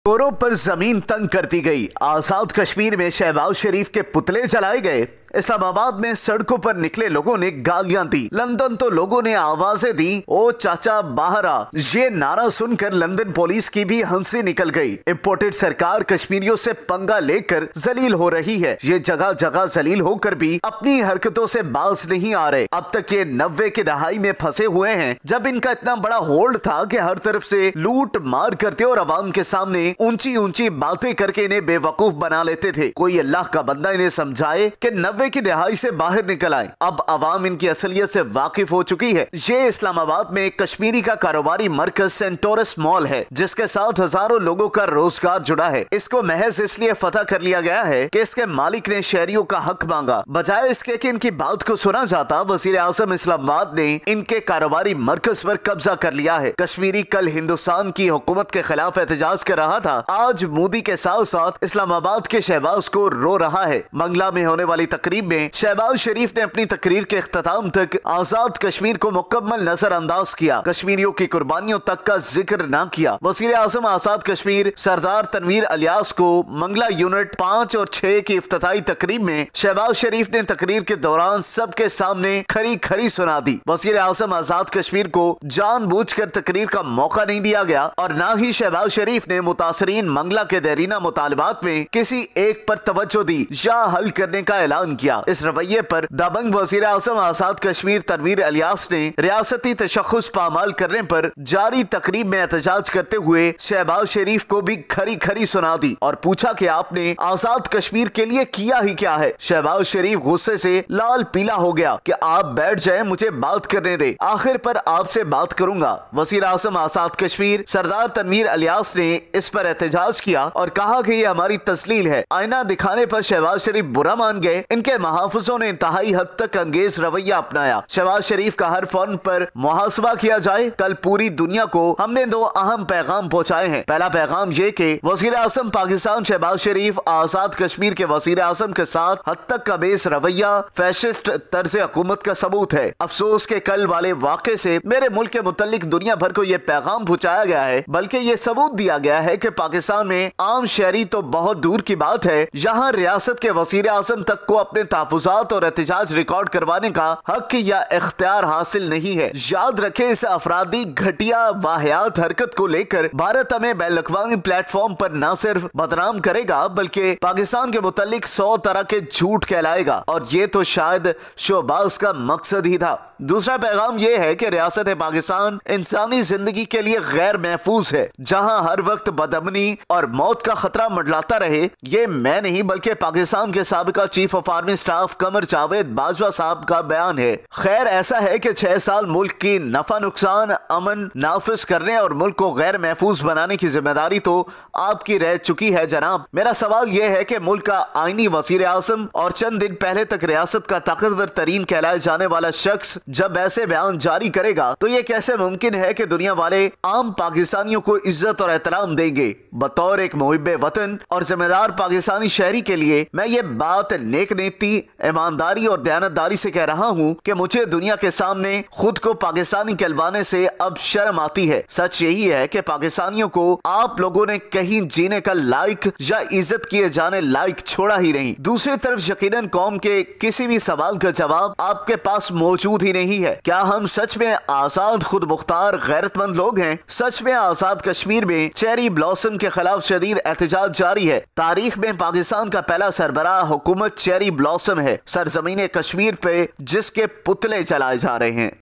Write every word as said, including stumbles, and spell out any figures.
गोरों पर जमीन तंग कर दी गई। आजाद कश्मीर में शहबाज शरीफ के पुतले जलाए गए। इस्लामाबाद में सड़कों पर निकले लोगों ने गालियां दी। लंदन तो लोगों ने आवाजें दी, ओ चाचा बाहर आ। ये नारा सुनकर लंदन पुलिस की भी हंसी निकल गई। इंपोर्टेड सरकार कश्मीरियों से पंगा लेकर जलील हो रही है। ये जगह जगह जलील होकर भी अपनी हरकतों से बाज नहीं आ रहे। अब तक ये नब्बे की दहाई में फंसे हुए हैं, जब इनका इतना बड़ा होल्ड था कि हर तरफ से लूट मार करते और अवाम के सामने ऊंची ऊंची बातें करके इन्हें बेवकूफ बना लेते थे। कोई अल्लाह का बंदा इन्हें समझाए कि नब्बे की दहाई से बाहर निकल आए। अब अवाम इनकी असलियत से वाकिफ हो चुकी है। ये इस्लामाबाद में कश्मीरी का कारोबारी मरकज सेंटोरस मॉल है, जिसके साथ हजारों लोगों का रोजगार जुड़ा है। इसको महज इसलिए फतह कर लिया गया है कि इसके मालिक ने शहरियों का हक मांगा। बजाय इसके कि इनकी बात को सुना जाता, वजीर आजम इस्लामाबाद ने इनके कारोबारी मरकज पर कब्जा कर लिया है। कश्मीरी कल हिंदुस्तान की हुकूमत के खिलाफ एहतजाज कर रहा था, आज मोदी के साथ साथ इस्लामाबाद के शहबाज को रो रहा है। मंगला में होने वाली तकरीब में शहबाज शरीफ ने अपनी तकरीर के इख्तिताम तक आजाद कश्मीर को मुकम्मल नजरअंदाज किया। कश्मीरियों की कुर्बानियों तक का जिक्र न किया। वजीर आजम आजाद कश्मीर सरदार तनवीर अलियास को मंगला यूनिट पाँच और छह की इफ्तिताई तकरीब में शहबाज शरीफ ने तकरीर के दौरान सबके सामने खरी खरी सुना दी। वजीर आजम आजाद कश्मीर को जानबूझकर तकरीर का मौका नहीं दिया गया और न ही शहबाज शरीफ ने मुतासरीन मंगला के देरीना मुतालबात में किसी एक पर तवज्जो दी या हल करने का ऐलान किया। इस रवैये पर दबंग वजीर आजम आजाद कश्मीर तनवीर अलियास ने रियासती तशख्खुस पामाल करने पर जारी तकरीब में एहतजाज करते हुए शहबाज शरीफ को भी खरी खरी सुना दी और पूछा कि आपने आजाद कश्मीर के लिए किया ही क्या है। शहबाज शरीफ गुस्से से लाल पीला हो गया कि आप बैठ जाए, मुझे बात करने दे, आखिर पर आपसे बात करूंगा। वजीर आजम आजाद कश्मीर सरदार तनवीर अलियास ने इस पर एहतजाज किया और कहा कि ये हमारी तस्लील है। आईना दिखाने पर शहबाज शरीफ बुरा मान गए। इनके मुहाफिजों ने इंतहाई हद तक अंगेज रवैया अपनाया। शहबाज शरीफ का हर फर्म पर मुहासबा किया जाए। कल पूरी दुनिया को हमने दो अहम पैगाम पहुंचाए हैं। पहला पैगाम ये कि वजीर आजम पाकिस्तान शहबाज शरीफ आजाद कश्मीर के वजीर आजम के साथ हद तक का बेस रवैया फैशिस्ट तर्ज हुकूमत का सबूत है। अफसोस के कल वाले वाक़े से मेरे मुल्क के मुतल्लिक दुनिया भर को यह पैगाम पहुंचाया गया है, बल्कि ये सबूत दिया गया है कि पाकिस्तान में आम शहरी तो बहुत दूर की बात है, यहाँ रियासत के वजीर आजम तक को अपने तहफुजात और एहतजाज रिकॉर्ड करवाने का हक या इख्तियार हासिल नहीं है। याद रखें, इस अफरादी घटिया वाहियात हरकत को लेकर भारत हमें बैन अवी प्लेटफॉर्म पर न सिर्फ बदनाम करेगा, बल्कि पाकिस्तान के मुतालिक सौ तरह के झूठ कहलाएगा और ये तो शायद शोबाज का मकसद ही था। दूसरा पैगाम यह है कि रियासत पाकिस्तान इंसानी जिंदगी के लिए गैर महफूज है, जहां हर वक्त बदअमनी और मौत का खतरा मंडलाता रहे। ये मैं नहीं बल्कि पाकिस्तान के साबिका chief of army staff Qamar Javed Bajwa sahab का बयान है। खैर, ऐसा है कि छह साल मुल्क की नफा नुकसान अमन नाफिज करने और मुल्क को गैर महफूज बनाने की जिम्मेदारी तो आपकी रह चुकी है जनाब। मेरा सवाल यह है कि मुल्क का आईनी वजीर आजम और चंद दिन पहले तक रियासत का ताकतवर तरीन कहलाए जाने वाला शख्स जब ऐसे बयान जारी करेगा तो ये कैसे मुमकिन है कि दुनिया वाले आम पाकिस्तानियों को इज्जत और एहतराम देंगे। बतौर एक मुहिब्बे वतन और जिम्मेदार पाकिस्तानी शहरी के लिए मैं ये बात नेक नीति, ईमानदारी और दयानतदारी से कह रहा हूँ कि मुझे दुनिया के सामने खुद को पाकिस्तानी कहलवाने से अब शर्म आती है। सच यही है कि पाकिस्तानियों को आप लोगों ने कहीं जीने का लायक या इज्जत किए जाने लायक छोड़ा ही नहीं। दूसरी तरफ यकीनन कौम के किसी भी सवाल का जवाब आपके पास मौजूद ही नहीं है। क्या हम सच में आजाद खुद मुख्तार गैरतमंद लोग हैं? सच में आजाद कश्मीर में चेरी ब्लॉसम के खिलाफ शदीद एहतजाज जारी है। तारीख में पाकिस्तान का पहला सरबराह हुकूमत चेरी ब्लॉसम है, सरजमीन कश्मीर पे जिसके पुतले जलाए जा रहे हैं।